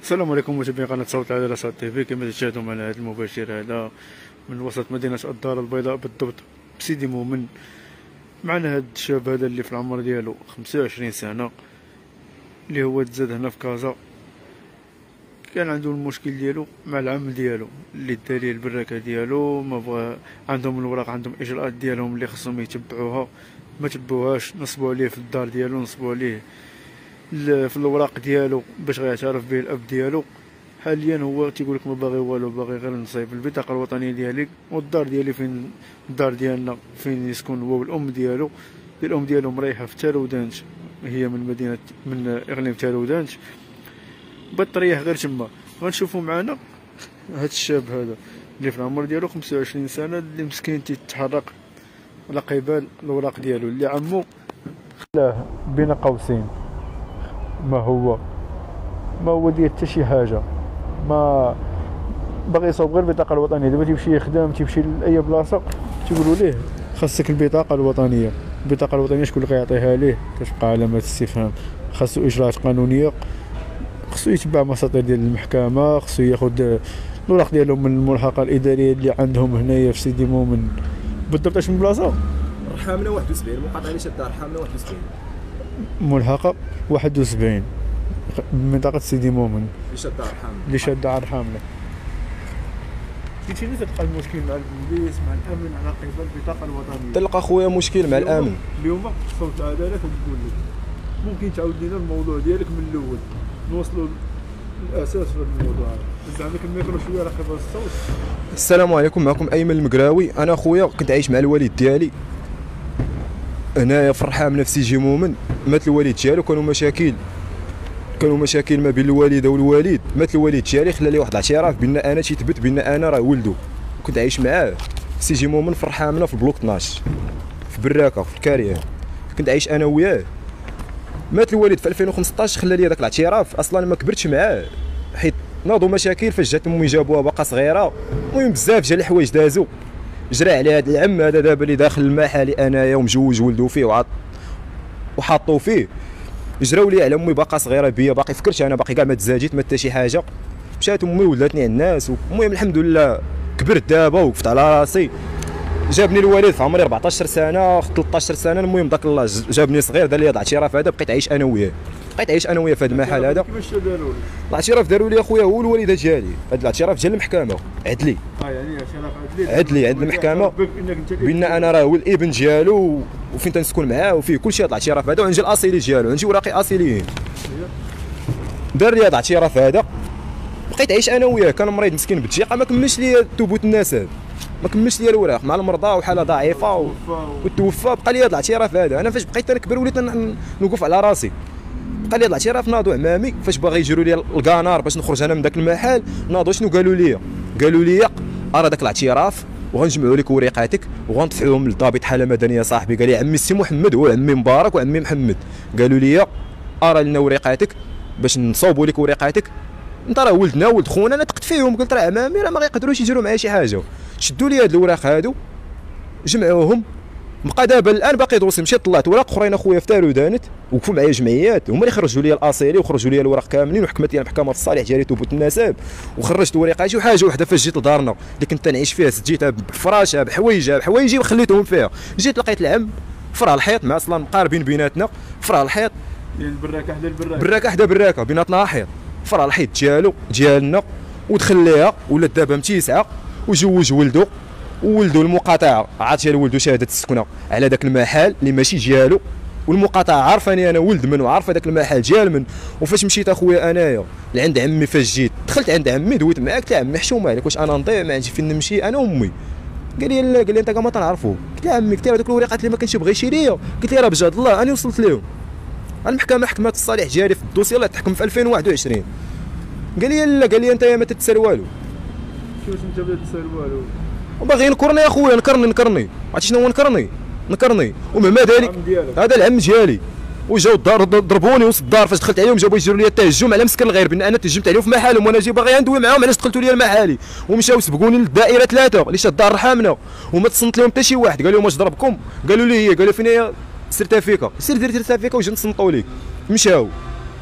السلام عليكم متابعين قناة صوت العدالة صوت تيفي. كما تشاهدوا معنا هذا المباشر هذا من وسط مدينة الدار البيضاء بالضبط بسيدي مومن. معنا هذا الشاب هذا اللي في العمر ديالو 25 سنة، اللي هو تزاد هنا في كازا. كان عنده المشكل ديالو مع العم ديالو اللي دار ليه البراكه ديالو، ما بغا عندهم الوراق، عندهم اجراءات ديالهم اللي خصهم يتبعوها، ما تبعوهاش، نصبوا عليه في الدار ديالو، نصبوا عليه في الوراق ديالو باش غيعترف به الاب ديالو. حاليا هو تيقول لك ما باغي والو، باغي غير نصايب البطاقه الوطنيه ديالي والدار ديالي فين، الدار ديالنا فين يسكن هو والام ديالو. الام ديالو مريحه في تارودانت، هي من مدينه من اقليم تارودانت، بطريح غير تما. غنشوفوا معنا هذا الشاب هذا اللي في العمر ديالو 25 سنه، اللي مسكين تيتحرك على قبال الوراق ديالو، اللي عمو خلاه بين قوسين. ما هو ديال حتى شي حاجه، ما باغي يصاوب غير البطاقه الوطنيه. دابا تيمشي يخدم، تيمشي لاي بلاصه تيقولوا ليه خاصك البطاقه الوطنيه. البطاقه الوطنيه شكون اللي غيعطيها ليه؟ كتبقى علامه استفهام. خاصو اجراءات قانونيه، خصو يتبع مساطر ديال المحكمه، خصو ياخذ الوراق ديالهم من الملحقه الاداريه اللي عندهم هنايا في سيدي مومن. بالضبط اش من بلاصه؟ رحامله 71 مقاطعه اللي شاده رحامله 71 ملحقه 71 منطقه سيدي مومن اللي شاده رحامله. كاين ناس تلقى المشكل مع البوليس، مع الامن، على قبال البطاقه الوطنيه. تلقى خويا مشكل مع الامن. اليوم صوت العداله كنقول لك ممكن تعاود لنا الموضوع ديالك من الاول، نوصلوا الاساس في الموضوع هذا. عندك الميكرو شويه على قبال الصوت. السلام عليكم، معكم ايمن المقراوي. انا خويا كنت عايش مع الوالد ديالي هنايا في الرحام نفسي جي مومن. مات الوالد ديالو، كانوا مشاكل ما بين الوالده والوالد. مات الوالد ديالي، خلى لي واحد الاعتراف بان انا تيثبت بان انا راه ولده. كنت عايش معاه في سي جي مومن في الرحامنا في البلوك 12 في براكه في الكاريان. كنت عايش انا وياه. مات الوالد في 2015، خلى لي داك الاعتراف. اصلا ما كبرتش معاه حيت ناضوا مشاكل، فاش جات امي جابوها باقا صغيره. المهم بزاف ديال الحوايج دازوا، جرى على هذا العم هذا دابا اللي داخل المحل انايا ومجوج ولدو فيه وحاطو فيه. جراو لي على امي باقا صغيره بيا، باقي فكرت انا باقي كاع ما تزاديت ما حتى شي حاجه. مشات امي ولاتني على الناس. المهم الحمد لله كبرت دابا وقفت على راسي. جابني الوالد في عمري 14 سنه 13 سنه. المهم داك الله جابني صغير، دار لي هذا الاعتراف هذا. بقيت عايش انا وياه في هذا المحل هذا. كيفاش داروا لك الاعتراف؟ داروا لي اخويا هو الوالده ديالي. هذا الاعتراف ديال المحكمه عدلي. يعني عدلي عند المحكمه بان انا راه هو الابن ديالو وفين تنسكن معاه وفيه كلشي. هذا الاعتراف هذا وعندي الاصيلي ديالو، عندي وراقي اصيليين. دار لي هذا الاعتراف هذا. بقيت عايش انا وياه. كان مريض مسكين بالضيقه، ما كملش لي ثبوت النسب، ما كملش لي الوراق، مع المرضى وحاله ضعيفه وتوفى. بقى لي هذا الاعتراف هذا. انا فاش بقيت نكبر وليت نوقف على راسي. بقى لي هذا الاعتراف. ناضوا عمامي فاش باغي يجروا لي القنار باش نخرج انا من ذاك المحل، ناضوا شنو قالوا لي ارى داك الاعتراف وغنجمعوا لك وريقاتك وغنطفعوهم للضابط حاله مدنيه. صاحبي قال لي عمي السي محمد هو عمي مبارك وعمي محمد، قالوا لي ارى لنا وريقاتك باش نصوبوا لك وريقاتك. انت راه ولدنا ولد خونا. انا تقت فيهم، قلت راه عمامي راه ما غيقدروش يديروا معايا شي حاجه. شدوا لي هاد الوراق هادو جمعوهم. بقى دابا الان باقي دوسي. مشيت طلعت وراق اخرين اخويا في تارودانت، وقفوا معايا جمعيات، هما اللي خرجوا لي الاصيلي وخرجوا لي الوراق كاملين، وحكمت لي المحكمه في الصالح ديالي ثبوت النسب وخرجت وريقاتي. وحاجه وحده فاش جيت لدارنا اللي كنت نعيش فيها، سجيتها بفراشها بحوايجي وخليتهم فيها. جيت لقيت العم فرع الحيط، مع اصلا مقاربين بيناتنا. فرع الحيط يعني البراكه حدا براكه بيناتنا حيط. فرع الحيط ديالنا ودخل ليها. ولات دابا متيسعه وجوج ولدو المقاطعه عاطيه لولدو شهاده السكنه على داك المحل اللي ماشي ديالو. والمقاطعه عارفاني انا ولد من، وعارفه داك المحل ديال من. وفاش مشيت اخويا انايا لعند عمي، فاش جيت دخلت عند عمي دويت معاه، قلت له عمي حشومه عليك، واش انا نضيع ما عندي فين نمشي انا وامي؟ قال لي لا، قال لي انت كاع ما تنعرفو. قلت له عمي، قلت له هذوك الوريقات اللي ما كانش يبغي يشري ليا، قلت لي راه بجد الله انا وصلت لهم. المحكمه حكمت الصالح ديالي في الدوسي، الله تحكم في 2021. قال لي لا، قال لي انت ما تتسال والو. كيفاش انت ما تتسال والو؟ وباغي نكرني يا خويا، نكرني. عرفتي شنو هو نكرني؟ ومهما ذلك هذا العم ديالي. وجاو الدار ضربوني وسط الدار. فاش دخلت عليهم جابوا يجروا لي التهجم على مسكن الغير، بان انا تهجمت عليهم في محلهم وانا جاي باغي ندوي معاهم علاش دخلتوا لي لمحالي. ومشاو سبقوني للدائره 3 اللي شاد الدار رحامنا، وما تصنت لهم حتى شي واحد. قال لهم واش ضربكم؟ قالوا لي هي. قالوا فين هي؟ سرتها فيك، سير دير سرتها فيك وجي نصنطوا ليك. مشاو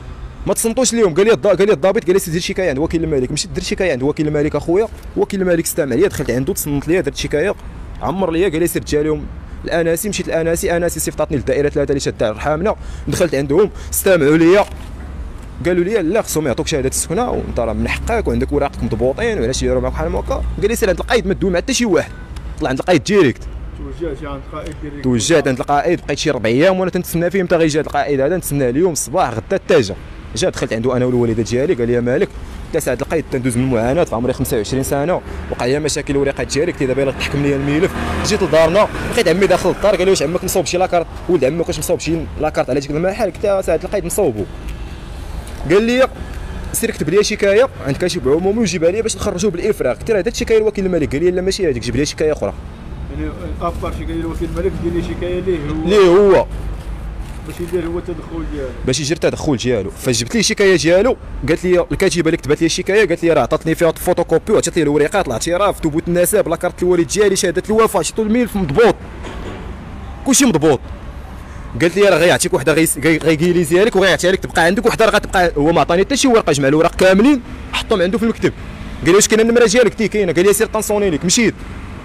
ما تصنتوش ليهم. قال لي الضابط، قال لي سير دير شكايه عند وكيل الملك. مشيت درت شكايه عند وكيل الملك اخويا. وكيل الملك استمع ليا، دخلت عنده تصنت ليا، درت شكايه، عمر ليا، قال لي سير جا لهم الاناسي. مشيت الاناسي صيفطاتني للدائره 3 اللي شادها رحامنا. دخلت عندهم استمعوا ليا، قالوا لي لا خصهم يعطوك شهاده السكنه وانت راه من حقك وعندك وراقك مضبوطين وعلاش يديروا معاك بحال هكا. قال لي سير عند القايد ما تدوي مع حتى شي واحد. طلع عند القايد ديريكت. توجهت عند القائد، بقيت شي 4 ايام وانا تنتسنى فيهم حتى غيجي هذا القائد هذا. نتسنى اليوم الصباح غدا حتى جا. دخلت عنده انا والوالده ديالي، قال لي يا مالك حتى ساعه القايد تندوز من المعاناه، في عمري 25 سنه وقع لي مشاكل الورقات ديالي، قلت دابا يلاه تحكم لي الملف. جيت لدارنا لقيت عمي داخل الدار، قال لي واش عمك مصوب شي لاكارت؟ ولد عمك واش مصوب شي لاكارت على ديك المحل؟ قلت ساعه القايد مصوبو. قال لي سير كتب لي شكايه عند كاشف عمومي وجيبها لي باش نخرجوه بالافراغ. قلت له هذا الشكايه لوكيل الملك. قال لي لا ماشي هذيك، جيب لي شكايه اخرى. يعني ابار شكايه لوكيل الملك، دير لي شكايه ليه هو باش يدير هو التدخل ديالو، باش يجي التدخل ديالو. فجبت لي الشكايه ديالو، قالت لي الكاتبه اللي كتبت لي الشكايه قالت لي راه عطاتني فيها فوتوكوبي وعطات لي الوريقات، الاعتراف، ثبوت النسب، لاكارت الوالد ديالي، شهاده الوفاه، شفتو الملف مضبوط، كلشي مضبوط. قالت لي راه غيعطيك وحده غيكيليزيها لك وغيعطيها لك تبقى عندك، وحده راه غتبقى. هو ما عطاني حتى شي ورقه، جمع الوراق كاملين حطهم عنده في المكتب. قال لي واش كاينه النمره ديالك؟ قلت كاينه. قال لي سير طنصوني لك. مشيت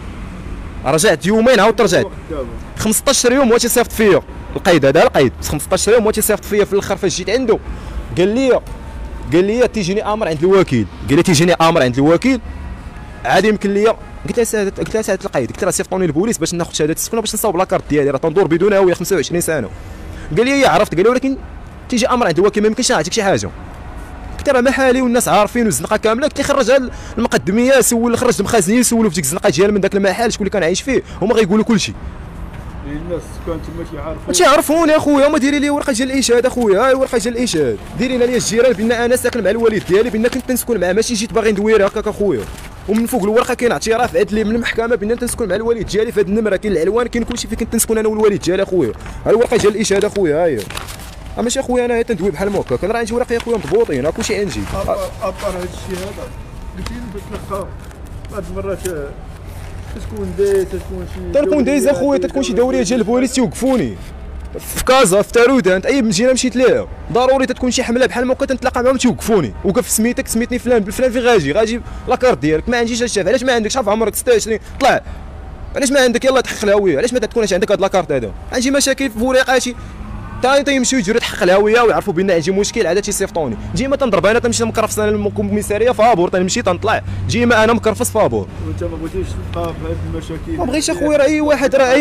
رجعت يومين عاودت رجعت 15 يوم هو تيصيفط فيا القيد هذا. القيد 15 يوم هو تيصيفط فيا. في الاخر فاش جيت عنده قال لي تيجيني امر عند الوكيل. قال لي تيجيني امر عند الوكيل عادي يمكن ليا. قلت له ساعه القيد، قلت له صيفطوني البوليس باش ناخذ شهاده السكنه باش نصاوب لاكارت ديالي، راه تندور بدون هويه 25 سنه. قال لي عرفت. قال لي ولكن تيجي امر عند الوكيل ما يمكنش نعطيك شي حاجه. قلت له محالي والناس عارفين والزنقه كامله. قلت لي خرج المقدميه، خرج المخازنين سولوا في ديك الزنقه ديال من داك المحل شكون اللي كان عايش فيه، هما غيقولوا كلشي. الناس كانت تما تيعرفوني اخويا. هما ديري لي ورقه ديال الاشهاد اخويا، هاي ورقه ديال الاشهاد. ديري لنا الجيران بان انا ساكن مع الوالد ديالي، بان كنت تنسكن معاه، ماشي جيت باغي ندوير هكاك اخويا. ومن فوق الورقه كاين اعتراف عدلي من المحكمه بان تنسكن مع الوالد ديالي. في هذه النمره كاين العنوان، كاين كلشي فين كنت تنسكن انا والوالد ديالي اخويا. ها الورقه ديال الاشهاد اخويا، هاهي. ماشي اخويا انا تندوي بحال هكاك، انا راه عندي وراقي اخويا مضبوطين، ها كلشي عندي. ابار هذا الشيء هذا قلت لي باش بعض المرات تكون دايز، تكون شي تكون دايز اخويا، تكون شي دوريه ديال البوليس تيوقفوني في كازا، في تارودانت، اي مدينه مشيت ليها ضروري تكون شي حمله بحال هكا تنتلاقى معاهم تيوقفوني. وقف سميتك، سميتني فلان بالفلان، فين غاجي لاكارت ديالك. ما عنديش الشاف. علاش ما عندكش؟ عارف عمرك 26 طلع، علاش ما عندك؟ يلاه تحقق الهويه. علاش ما تكونش عندك هاد لاكارت هذا؟ عندي مشاكل في وريقاتي تا تيمشيو يجروا تحقق الهويه ويعرفوا بان عندي مشكل، عاد تيصيفطوني. ديما تنضرب انا تنمشي مكرفص انا للكوميساريه فابور، تنمشي تنطلع ديما انا مكرفص فابور. وانت ما بغيتيش تبقى في هاد المشاكل؟ ما بغيتش اخويا، راه اي واحد، راه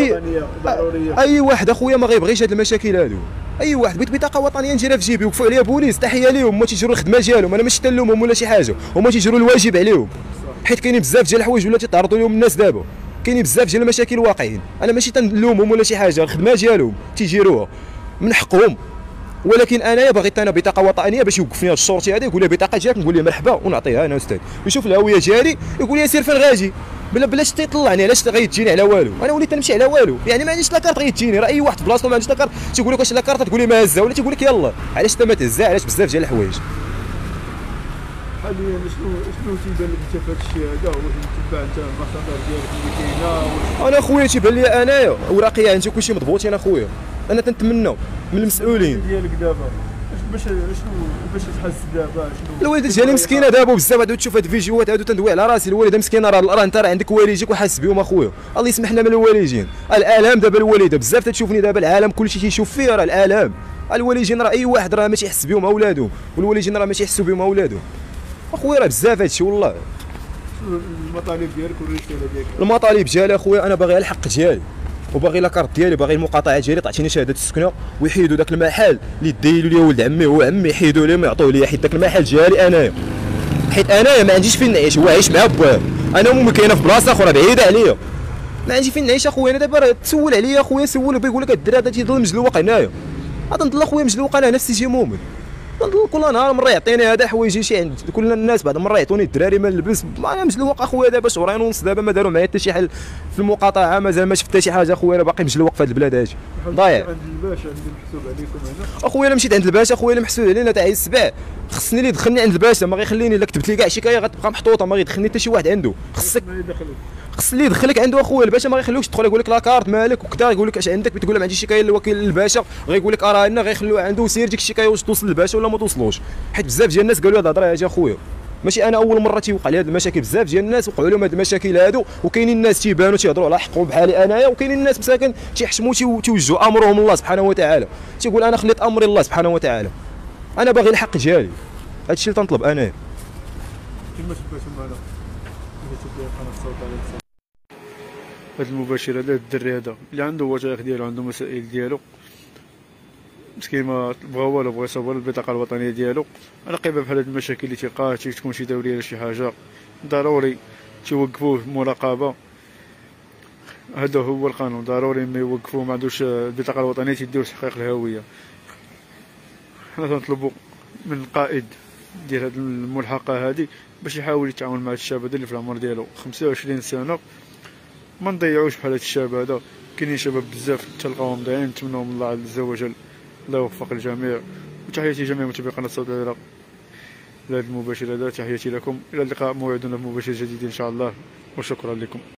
اي واحد اخويا ما غيبغيش هاد المشاكل هادو. اي واحد بغيت بطاقه وطنيه نديرها في جيبي، وقفوا عليا بوليس، تحيه ليهم. هما تيجروا الخدمه ديالهم، انا ماشي تنلومهم ولا شي حاجه، هما تيجروا الواجب عليهم، حيت كاينين بزاف ديال الحوايج ولا تيتعرضوا لهم الناس دابا. كاينين بزاف ديال المشاكل واقعين، انا ماشي تنلومهم ولا شي حاجه، الخدمه ديالهم تيجيروها من حقهم. ولكن انايا بغيت انا بطاقه وطنيه باش يوقفني هذا الشرطي هذا، يقول لي بطاقه ديالك، نقول ليه مرحبا ونعطيها انا استاذ، يشوف الهويه ديالي يقول لي سير فين غادي، بلاش تيطلعني، علاش غيتجيني على والو؟ انا وليت نمشي على والو، يعني ما عنديش لاكارت غيتجيني. راه اي واحد في بلاصتو ما عندوش لاكارت تيقول لك واش لاكارت، تقول لي ما هزها، ولا تيقول لك يلاه. علاش انت ما تهزها؟ علاش بزاف ديال الحوايج. حاليا شنو تيبان لك انت في هذا الشيء هذا؟ واش تتبع انت المصادر ديالك اللي كاينه؟ انا خويا تيبان لي انايا اوراقي عندي كلشي مضبوطين اخويا. انا تنتمنى من المسؤولين ديالك دابا باش تحس دابا شنو الوالده ديالي مسكينه دابا بزاف. هادو تشوف هاد الفيديوهات هادو تندوي على راسي. الوالده مسكينه، راه انت راه عندك والديك وحاس بهم اخويا، الله يسمح لنا من الوالدين. الالام دابا الوالده بزاف تتشوفني دابا، العالم كلشي تيشوف فيا، راه الالام. الوالدين راه اي واحد راه ما تيحس بهم اولادهم، والوالدين راه ما تيحسوا بهم اولادهم اخويا، راه بزاف هادشي والله. المطالب ديالك والرساله ديالك؟ المطالب ديالي اخويا انا باغي الحق ديالي، وباغي لاكارت ديالي، باغي المقاطعه ديالي، تعطيني شهاده السكنه، ويحيدوا داك المحل اللي دايلوا لي ولد عمي هو عمي، يحيدوا لي ويعطوه لي، حيت داك المحل ديالي انايا، حيت انايا ما عنديش فين نعيش. هو عايش مع باه، انا امي كاينه في بلاصه اخرى بعيده عليا، ما عندي فين نعيش اخويا. انا دابا تسول عليا اخويا، سول بيقول لك الدري هذا تيضل مجلوق هنايا، غادي نضل اخويا مجلوق انا نفسي شي مؤمن، نضل كل نهار مره يعطيني هذا حوايجي شي عند كل الناس، بعد مره يعطوني الدراري ما نلبس، انا مجلوق اخويا دابا شهرين ونص دابا ما داروا معايا حتى شي حل في المقاطعه، مازال ما شفت حتى شي حاجه اخويا، انا باقي مجلوق في هذه البلاد هذه ضايع. عند الباشا اللي محسوب عليكم هنا اخويا الا مشيت عند الباشا اخويا اللي محسوب علينا تاع السبع، خصني اللي يدخلني عند الباشا، ما غيخليني الا كتبت لي كاع شكايه غتبقى محطوطه، ما غيدخلني حتى شي واحد عنده، خصك خص اللي يدخلك عنده اخويا الباشا، ما غيخليوكش تدخل، يقول لك لاكارت مالك وكذا، يقول لك اش عندك، تقول له ما عنديش شكايه للوكيل الباشا، غيقول لك راه لنا، غيخلوه عنده، سير ديك الشكايه واش توصل للباشا ولا ولا ما توصلوش، حيت بزاف ديال الناس قالوا هاد الهضره هادي اخويا، ماشي انا اول مره تيوقع لي هاد المشاكل، بزاف ديال الناس وقعوا لهم هاد المشاكل هادو، وكاينين الناس تيبانوا تيهضروا على حقهم بحالي انايا، وكاينين الناس مساكن تيحشموا تيوجهوا امرهم الله سبحانه وتعالى، تيقول انا خليت امري الله سبحانه وتعالى، انا باغي الحق ديالي، هادشي اللي تنطلب انايا. كما تبعتوا معنا تبدا قناه الصوت على هذا المباشر هذا الدري هذا اللي عنده وثائق ديالو، عنده مسائل ديالو، مسكين ما بغا والو، بغا يصاوب البطاقه الوطنيه ديالو، على قيبه بحال هاد المشاكل اللي تيلقاها تكون شي دوريه ولا شي حاجه ضروري تيوقفوه مراقبه. هذا هو القانون، ضروري ما يوقفوه، ما عندوش البطاقه الوطنيه تيديو تحقيق الهويه. حنا تنطلبوا من القائد ديال هاد الملحقه هادي باش يحاول يتعاون مع الشاب هذا اللي في العمر ديالو 25 سنه، ما نضيعوش بحال هاد الشاب هذا. كاينين شباب بزاف تلقاوهم ضايعين، نتمنوا من الله عز وجل الله يوفق الجميع. وتحياتي جميع متابعي قناه الصوت على هذا المباشر هذا، تحياتي لكم، الى اللقاء، موعدنا في مباشر جديد ان شاء الله، وشكرا لكم.